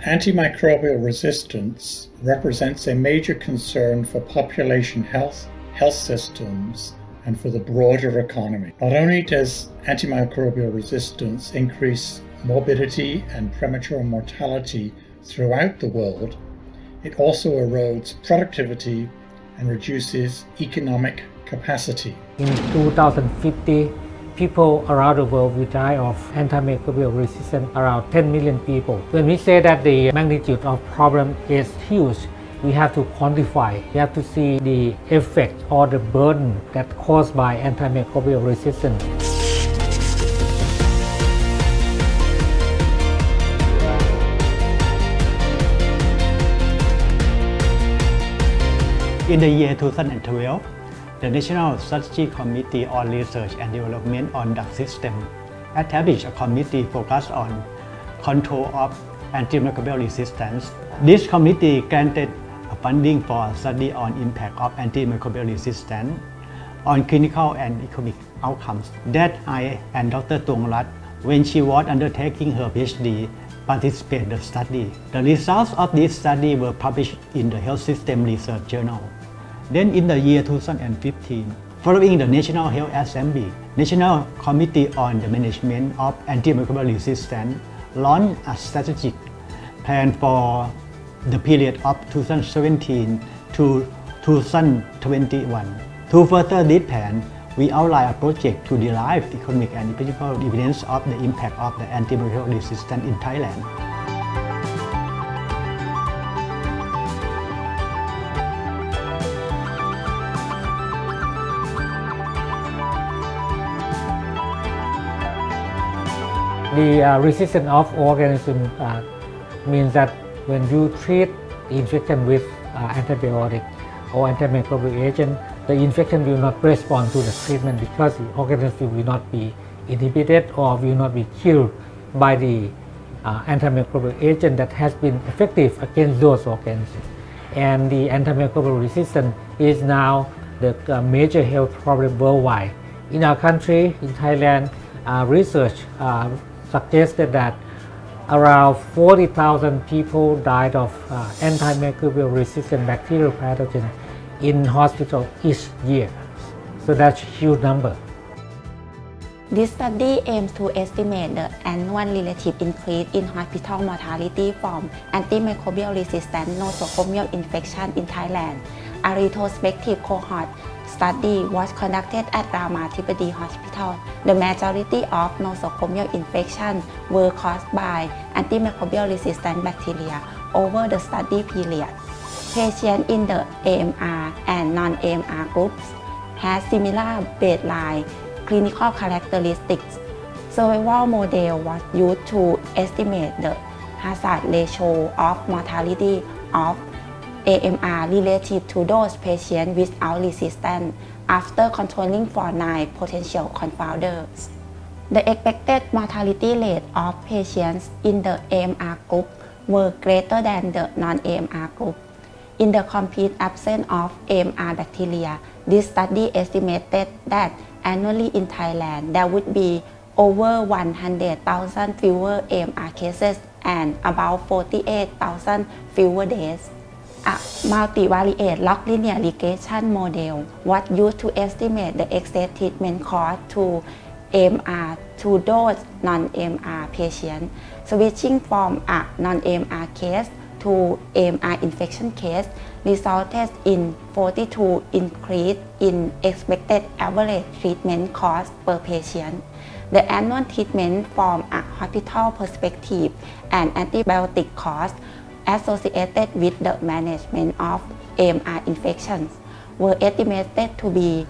Antimicrobial resistance represents a major concern for population health, health systems, and for the broader economy. Not only does antimicrobial resistance increase morbidity and premature mortality throughout the world, it also erodes productivity and reduces economic capacity. In 2050, people around the world will die of antimicrobial resistance, around 10 million people. When we say that the magnitude of problem is huge, we have to quantify. We have to see the effect or the burden that caused by antimicrobial resistance. In the year 2012, the National Strategy Committee on Research and Development on Drug Systems established a committee focused on control of antimicrobial resistance. This committee granted funding for a study on impact of antimicrobial resistance on clinical and economic outcomes that I and Dr. Tuongrat, when she was undertaking her PhD, participated in the study. The results of this study were published in the Health System Research Journal. Then in the year 2015, following the National Health Assembly, National Committee on the Management of Antimicrobial Resistance launched a strategic plan for the period of 2017 to 2021. To further this plan, we outlined a project to derive economic and epidemiological evidence of the impact of the antimicrobial resistance in Thailand. The resistance of organism means that when you treat the infection with antibiotic or antimicrobial agent, the infection will not respond to the treatment because the organism will not be inhibited or will not be killed by the antimicrobial agent that has been effective against those organisms. And the antimicrobial resistance is now the major health problem worldwide. In our country, in Thailand, research suggested that around 40,000 people died of antimicrobial resistant bacterial pathogen in hospital each year. So that's a huge number. This study aims to estimate the annual relative increase in hospital mortality from antimicrobial resistant nosocomial infection in Thailand. A retrospective cohort study was conducted at Ramathipabedi Hospital. The majority of nosocomial infections were caused by antimicrobial resistant bacteria over the study period. Patients in the AMR and non-AMR groups had similar baseline clinical characteristics. Survival model was used to estimate the hazard ratio of mortality of AMR relative to those patients without resistance after controlling for 9 potential confounders. The expected mortality rate of patients in the AMR group were greater than the non-AMR group. In the complete absence of AMR bacteria, this study estimated that annually in Thailand there would be over 100,000 fewer AMR cases and about 48,000 fewer deaths. A multivariate log linear regression model was used to estimate the excess treatment cost to AMR to those non-AMR patients. Switching from a non-AMR case to AMR infection case resulted in 42 increase in expected average treatment cost per patient. The annual treatment from a hospital perspective and antibiotic costs associated with the management of AMR infections were estimated to be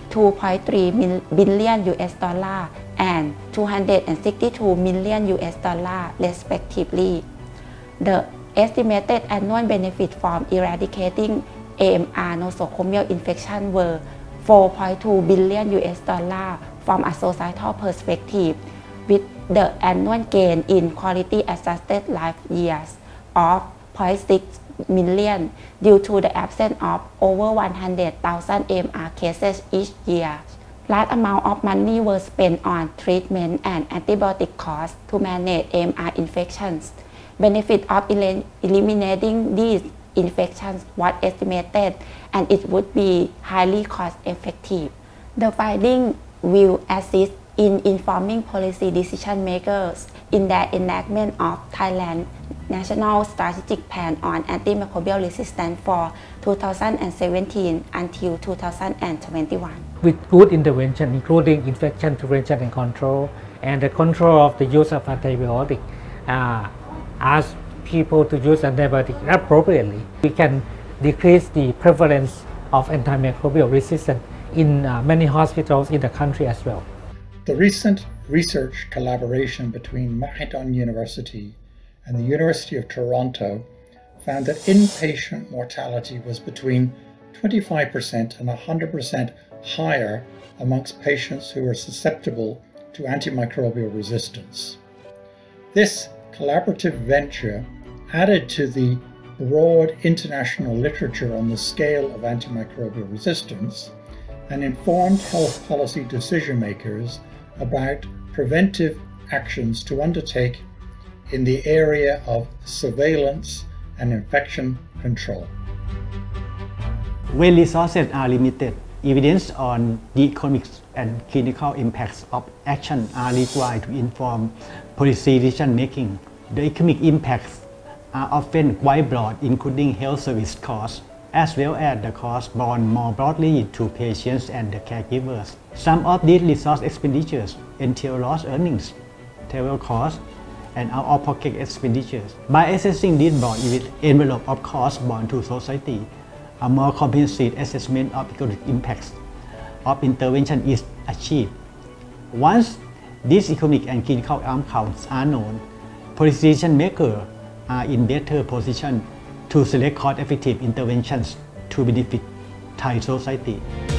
$2.3 billion and $262 million respectively. The estimated annual benefit from eradicating AMR nosocomial infection were $4.2 billion from a societal perspective, with the annual gain in quality adjusted life years of 0.6 million due to the absence of over 100,000 AMR cases each year. Large amount of money was spent on treatment and antibiotic costs to manage AMR infections. benefit of eliminating these infections was estimated, and it would be highly cost effective. The finding will assist in informing policy decision makers in their enactment of Thailand National Strategic Plan on Antimicrobial Resistance for 2017 until 2021. With good intervention, including infection prevention and control, and the control of the use of antibiotics, ask people to use antibiotics appropriately, we can decrease the prevalence of antimicrobial resistance in many hospitals in the country as well. The recent research collaboration between Mahidol University and the University of Toronto found that inpatient mortality was between 25% and 100% higher amongst patients who were susceptible to antimicrobial resistance. This collaborative venture added to the broad international literature on the scale of antimicrobial resistance and informed health policy decision makers about preventive actions to undertake in the area of surveillance and infection control. When resources are limited, evidence on the economic and clinical impacts of action are required to inform policy decision making. The economic impacts are often quite broad, including health service costs, as well as the costs borne more broadly to patients and the caregivers. Some of these resource expenditures entail lost earnings, travel costs, and out-of-pocket expenditures. By assessing this broad envelope of costs borne to society, a more comprehensive assessment of economic impacts of intervention is achieved. Once these economic and clinical outcomes are known, policy decision makers are in better position to select cost-effective interventions to benefit Thai society.